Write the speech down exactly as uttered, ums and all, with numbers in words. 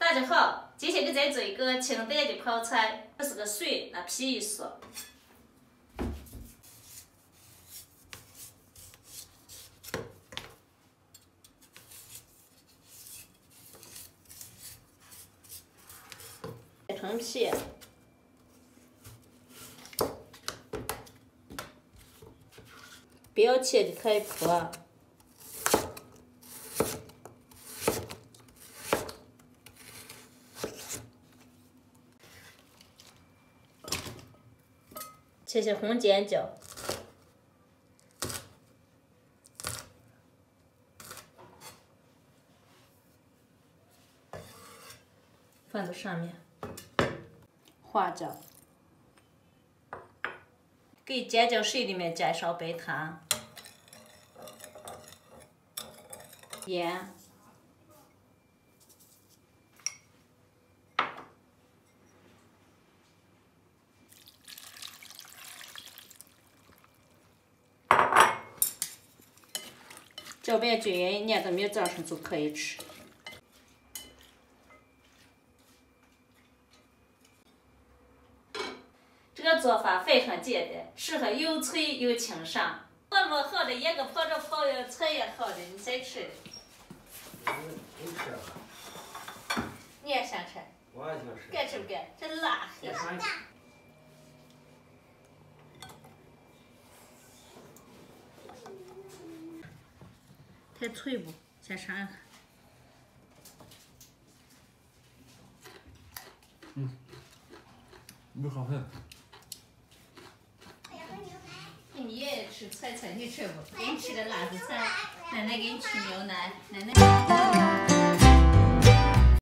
大家好，今天给咱做一个清淡的泡菜，这是个水，拿皮一嗦。成皮，不要切的太破。 切些红尖椒，放到上面。花椒，给尖椒水里面加上白糖、盐。 搅拌均匀，捏到米浆上就可以吃。这个做法非常简单，适合又脆又清爽。泡沫好的，一个泡着泡呀，菜也好的，你再吃。 你吃吧。 你也想吃？ 我也想吃。 该吃不该？这辣。 也想吃。 太脆不？先尝尝。 嗯，没好吃。 你爷爷吃菜菜，你吃不？给你吃个辣子菜，奶奶给你吃牛奶，奶奶。